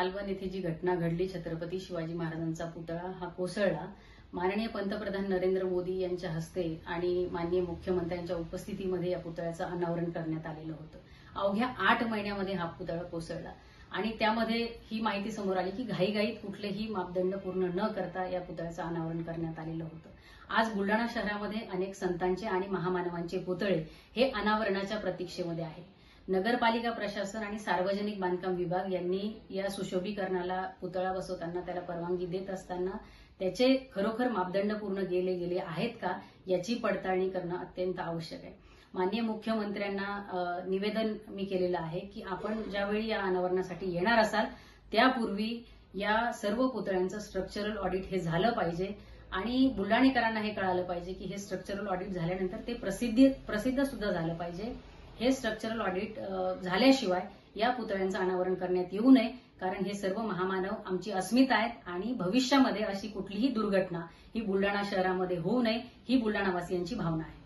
मालवण येथे जी घटना घडली, छत्रपती शिवाजी महाराजांचा पुतळा हा कोसळला, माननीय पंतप्रधान नरेंद्र मोदी यांच्या हस्ते आणि माननीय मुख्यमंत्र्यांच्या उपस्थितीमध्ये या पुतळ्याचं अनावरण करण्यात आलेलं होतं. अवघ्या 8 महिन्यामध्ये हा पुतळा कोसळला आणि त्यामध्ये ही माहिती समोर आली की घाईघाईत कुठलेही मापदंड पूर्ण न करता या पुतळ्याचं अनावरण करण्यात आलेलं होतं. आज बुलडाणा शहरामध्ये अनेक संतांचे आणि महामानवांचे पुतळे हे अनावरणाच्या प्रतीक्षेमध्ये आहेत. नगरपालिका प्रशासन आणि सार्वजनिक बांधकाम विभाग यांनी या सुशोभीकरणाला पुतळा बसवताना त्याला परवानगी देत असताना त्याचे खरोखर मापदंड पूर्ण गेले आहेत का याची पडताळणी करणं अत्यंत आवश्यक आहे. माननीय मुख्यमंत्र्यांना निवेदन मी केलेलं आहे की आपण ज्यावेळी या अनावरणासाठी येणार असाल त्यापूर्वी या सर्व पुतळ्यांचं स्ट्रक्चरल ऑडिट हे झालं पाहिजे आणि बुलढाणेकरांना हे कळालं पाहिजे की हे स्ट्रक्चरल ऑडिट झाल्यानंतर ते प्रसिद्ध सुद्धा झालं पाहिजे. हे स्ट्रक्चरल ऑडिट झाल्याशिवाय या पुतळ्यांचं अनावरण करण्यात येऊ नये, कारण हे सर्व महामानव आमची अस्मिता आहेत आणि भविष्यामध्ये अशी कुठलीही दुर्घटना ही बुलढाणा शहरामध्ये होऊ नये ही बुलढाणावासियांची भावना आहे.